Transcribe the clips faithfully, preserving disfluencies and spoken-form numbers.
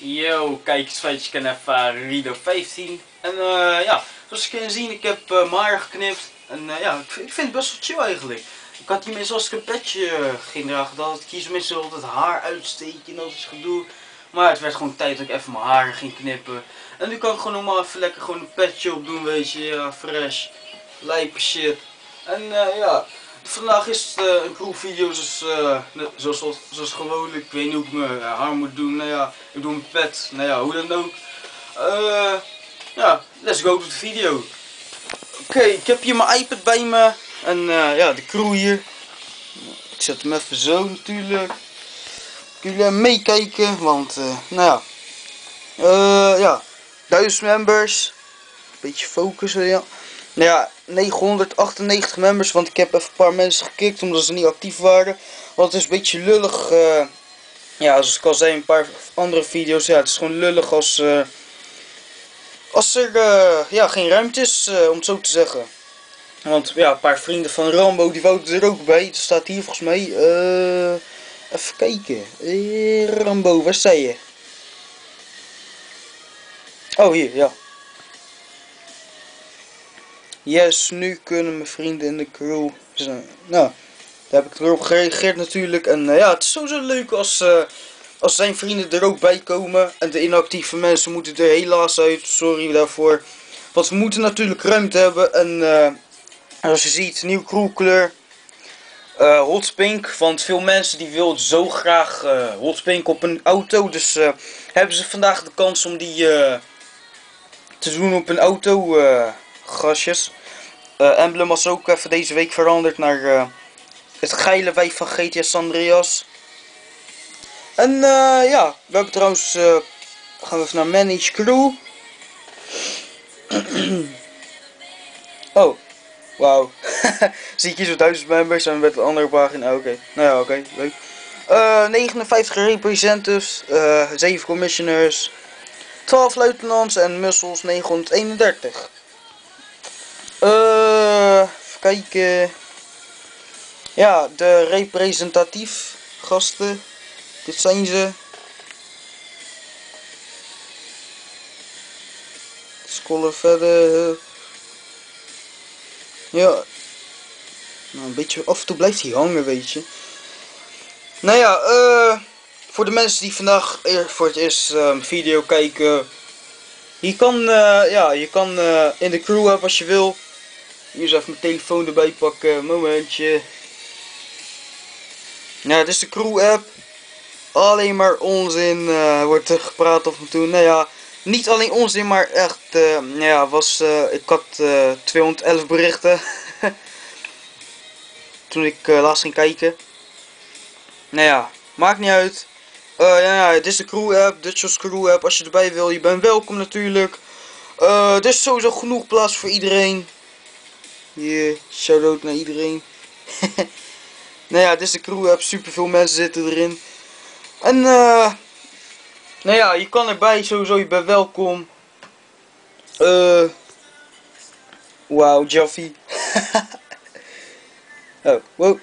Yo, kijk eens feitjes, ik ken even Rido vijftien. En uh, ja, zoals je kan zien, ik heb uh, mijn haar geknipt. En uh, ja, ik vind, ik vind het best wel chill eigenlijk. Ik had niet meer zoals ik een petje uh, ging dragen, dat ik kies mensen altijd haar uitsteken en dat is gedoe. Maar het werd gewoon tijd dat ik even mijn haar ging knippen. En nu kan ik gewoon normaal even lekker gewoon een petje op doen, weet je, ja, fresh, lijpe shit. En uh, ja, vandaag is het uh, een crewvideo zoals, uh, zoals, zoals, zoals gewoonlijk. Ik weet niet hoe ik mijn uh, haar moet doen, nou ja, ik doe een pet, nou ja, hoe dan ook. Uh, ja, let's go to de video. Oké, okay, ik heb hier mijn iPad bij me en uh, ja, de crew hier. Ik zet hem even zo natuurlijk. Jullie meekijken, want uh, nou ja, uh, ja, duizend members. Beetje focussen, ja. Nou ja, negenhonderdachtennegentig members, want ik heb even een paar mensen gekikt omdat ze niet actief waren. Want het is een beetje lullig, uh, ja, zoals ik al zei in een paar andere video's, ja, het is gewoon lullig als, uh, als er uh, ja, geen ruimte is, uh, om het zo te zeggen. Want ja, een paar vrienden van Rambo, die wouden er ook bij. Het staat hier volgens mij, uh, even kijken. Uh, Rambo, waar sta je? Oh, hier, ja. Yes, nu kunnen mijn vrienden in de crew zijn. Nou, daar heb ik erop gereageerd natuurlijk. En uh, ja, het is sowieso leuk als, uh, als zijn vrienden er ook bij komen. En de inactieve mensen moeten er helaas uit. Sorry daarvoor. Want we moeten natuurlijk ruimte hebben. En uh, zoals je ziet, nieuwe crewkleur. Uh, hot pink. Want veel mensen die wilden zo graag uh, hot pink op een auto. Dus uh, hebben ze vandaag de kans om die uh, te doen op een auto. Uh, gastjes. Uh, emblem was ook even deze week veranderd naar uh, het geile wijf van G T A San Andreas. En uh, ja, we hebben trouwens, uh, gaan we even naar Manage Crew. Oh, wauw. Zie ik hier zo duizend members en met een andere pagina. Oké, okay. Nou ja, oké, okay. Leuk. Uh, negenenvijftig representatives, uh, zeven commissioners, twaalf luitenants en muscles negenhonderdeenendertig. Uh, even kijken. Ja, de representatief gasten. Dit zijn ze. Scrollen verder. Ja. Nou, een beetje af en toe blijft hij hangen, weet je. Nou ja, uh, voor de mensen die vandaag voor het eerst um, video kijken. Je kan, uh, ja, je kan uh, in de crew hebben als je wil. Hier eens even mijn telefoon erbij pakken. Momentje. Nou, dit is de crew app. Alleen maar onzin uh, wordt er gepraat af en toe. Nou ja, niet alleen onzin, maar echt. Uh, nou ja, was, uh, ik had uh, tweehonderdelf berichten. Toen ik uh, laatst ging kijken. Nou ja, maakt niet uit. Uh, ja, ja, dit is de crew app. Dit is crew app. Als je erbij wil, je bent welkom natuurlijk. Uh, er is sowieso genoeg plaats voor iedereen. Hier, shout-out naar iedereen. Nou ja, dit is de crew app. Super veel mensen zitten erin. En uh, nou ja, je kan erbij sowieso. Je bent welkom. Uh, Wauw, Jaffy. Oh, wow.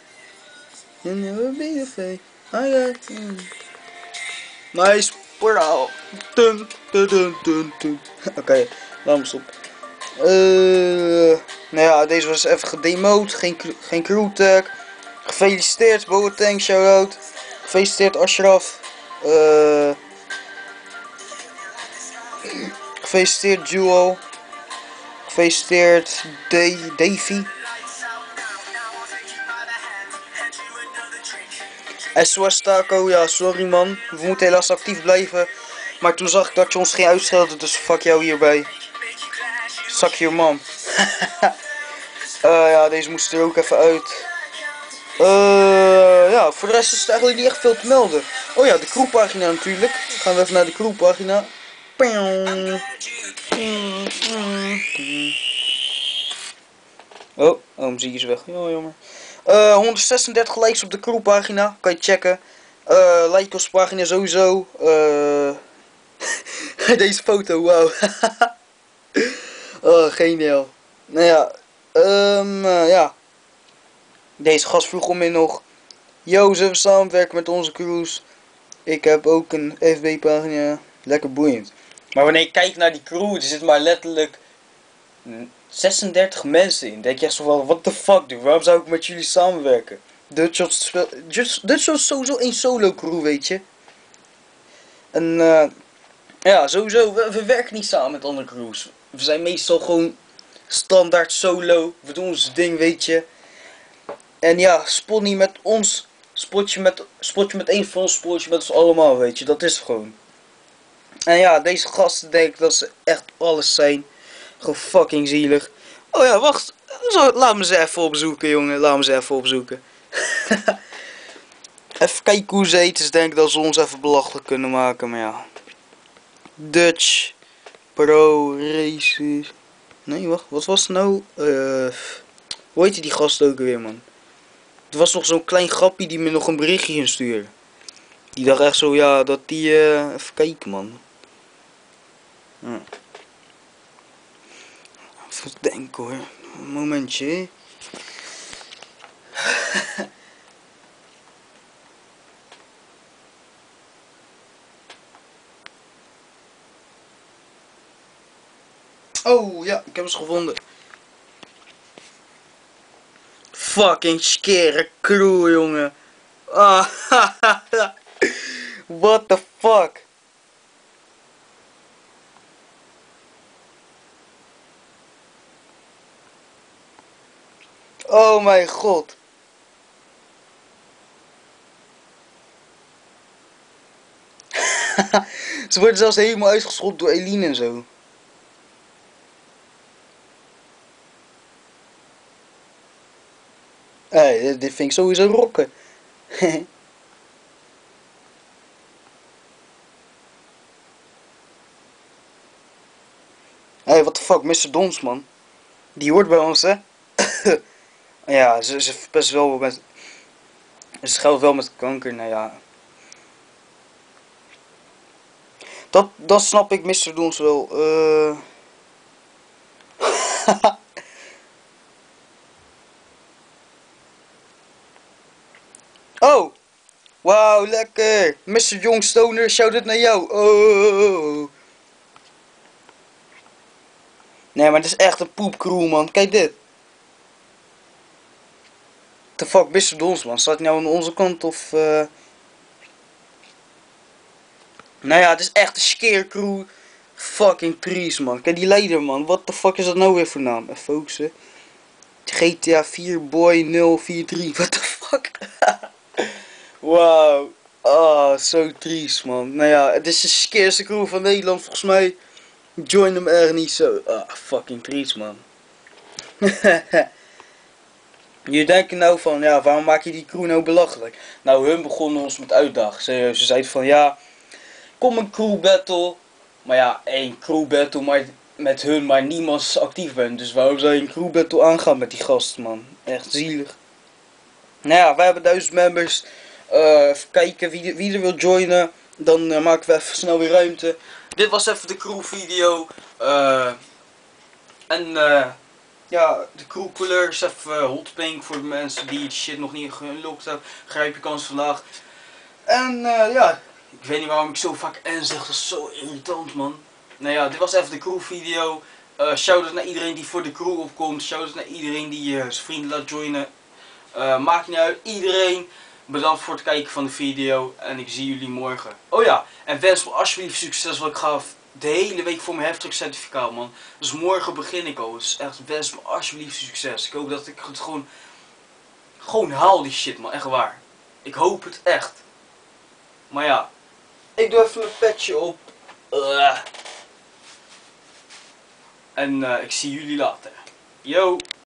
Nice. Wow. Dun, dun, dun, dun, dun. Oké, okay, laat me stop. Uh, nou ja, deze was even gedemoed. Geen, geen crew tag. Gefeliciteerd Boateng, shout-out. Gefeliciteerd Ashraf. Uh, gefeliciteerd Jewel. Gefeliciteerd Davy. S O S Taco, ja sorry man. We moeten helaas actief blijven. Maar toen zag ik dat je ons ging uitschelden, dus fuck jou hierbij. Suck your mom. uh, ja, deze moest er ook even uit. Uh, ja, voor de rest is het eigenlijk niet echt veel te melden. Oh ja, de crewpagina natuurlijk. Gaan we even naar de crewpagina. Oh, oh, muziek is weg. Ja, jammer. Uh, honderdzesendertig likes op de crewpagina. Kan je checken. Uh, like ons pagina sowieso. Uh, deze foto, wauw. Oh, geniaal. Nou ja. Um, uh, ja. Deze gast vroeg om in nog. Yo, zullen we samenwerken met onze crews? Ik heb ook een F B pagina. Lekker boeiend. Maar wanneer je kijkt naar die crew, er zitten maar letterlijk zesendertig mensen in. Denk je echt zo van, what the fuck dude, waarom zou ik met jullie samenwerken? Dutchshot Dutchshot is sowieso één solo crew, weet je. En uh, ja, sowieso, we, we werken niet samen met andere crews. We zijn meestal gewoon standaard solo. We doen ons ding, weet je. En ja, spot niet met ons. Spot je met, spot je met één van ons, spot je met ons allemaal, weet je. Dat is het gewoon. En ja, deze gasten denk ik dat ze echt alles zijn. Gewoon fucking zielig. Oh ja, wacht. Zo, laat me ze even opzoeken, jongen. Laat me ze even opzoeken. Even kijken hoe ze eten. Denk ik dat ze ons even belachelijk kunnen maken, maar ja. Dutch Pro Races. Nee, wacht. Wat was het nou? Uh, hoe heette die gast ook weer, man? Er was nog zo'n klein grappie die me nog een berichtje ging sturen. Die dacht echt zo, ja, dat die... Uh, even kijken, man. Ja. Even denken, hoor. Een momentje. Oh, ja, ik heb ze gevonden. Fucking scare crew, jongen. Ah, what the fuck? Oh mijn god. Ze worden zelfs helemaal uitgescholden door Eline en zo. Hé, hey, dit vind ik sowieso rocken. Hé, hey, what the fuck, mister Dons, man. Die hoort bij ons, hè? Ja, ze, ze best wel met... Ze scheldt wel met kanker, nou ja. Dat, dat snap ik mister Dons wel. Uh... Oh! Wauw, lekker! mister Jongstoner, shout het naar jou! Oh! Nee, maar het is echt een poepcrew, man. Kijk dit. The fuck, mister Dons, man. Staat hij nou aan onze kant of... Uh... Nou ja, het is echt een scarecrew. Fucking triest, man. Kijk die leider, man. What the fuck is dat nou weer voor naam? Even focussen. G T A vier Boy nul vier drie. What the fuck? Wauw. Ah, zo triest, man. Nou ja, het is de scareeste crew van Nederland, volgens mij. Join hem er niet zo. Ah, fucking triest, man. Je denkt nou van, ja, waarom maak je die crew nou belachelijk? Nou, hun begonnen ons met uitdagen. Ze, ze zeiden van, ja, kom een crew battle. Maar ja, één crew battle maar met hun, maar niemand actief bent. Dus waarom zou je een crew battle aangaan met die gasten, man? Echt zielig. Nou ja, wij hebben duizend members. Uh, even kijken wie, wie er wil joinen. Dan uh, maken we even snel weer ruimte. Dit was even de crew video. Uh, en uh, ja, de crew kleur is even uh, hot pink voor de mensen die het shit nog niet gelokt hebben. Grijp je kans vandaag. En uh, ja, ik weet niet waarom ik zo vaak N zeg. Dat is zo irritant, man. Nou ja, dit was even de crew video. Uh, shout-out naar iedereen die voor de crew opkomt. Shout-out naar iedereen die uh, zijn vrienden laat joinen. Uh, maakt niet uit. Iedereen bedankt voor het kijken van de video. En ik zie jullie morgen. Oh ja, en wens me alsjeblieft succes. Want ik ga de hele week voor mijn heftruckcertificaat, man. Dus morgen begin ik al. Dus echt, wens me alsjeblieft succes. Ik hoop dat ik het gewoon... Gewoon haal die shit, man. Echt waar. Ik hoop het echt. Maar ja. Ik doe even mijn petje op. Uh. En uh, ik zie jullie later. Yo.